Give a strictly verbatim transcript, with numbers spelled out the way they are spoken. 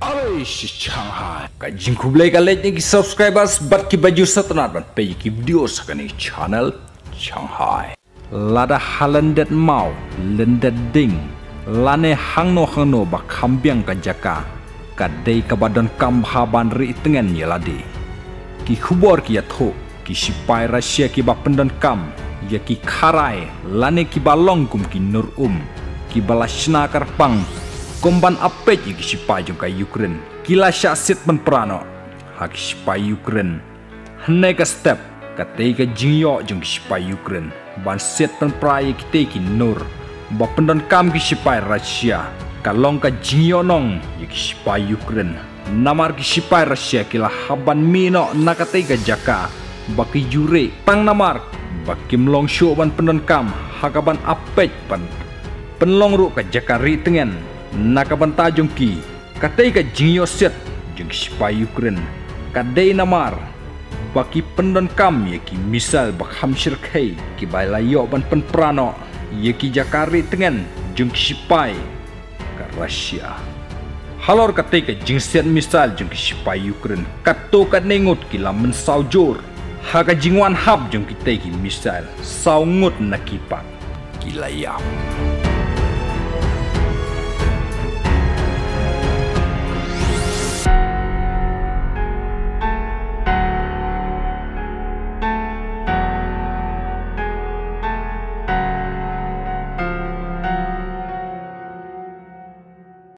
Alice Shanghai. Kajing kublai kalet ni subscribers bat ki baju setenat ban pe ki video sakani channel Shanghai. Lada halendet mau, lendet ding. Lane hangno hangno ba kambiang ka jaka. Kadai ka badan kam haban ri tengen yeladi. Ki khubor ki yatho, ki sipai Rusia ki ba pendan kam, ya ki kharai, lane ki balong kum ki nur um, ki balashna karpang. Komban apet ki sipai jong ka Ukraine. Kila syasit men prano. Hak sipai Ukraine. Hne ka step katei ka jingyo jong sipai Ukraine. Ban set pen prai ki te ki nur. Ba pendan kam ki sipai Rusia. Kalong ka jingyo nong ki sipai Ukraine. Namar ki sipai Rusia kila haban mino nakatei ka jaka. Ba ki jure pang namar. Ba kim long show ban pendan kam hakaban apet pan. Penlong ru ka jaka ri tengen. Nakabanta jong ki katay ka jingyo set jong sipai Ukraine kadai namar baki pendan kam ye ki misal bak hamshir kai ki bailayo ban pen prano ye ki jakari tengen jong sipai ka Rusia halor katay ka jing set misal jong sipai Ukraine kato ka nengut ki lamen saujur haga jingwan hab jong kitay ki misal saungut nakipak ki layam.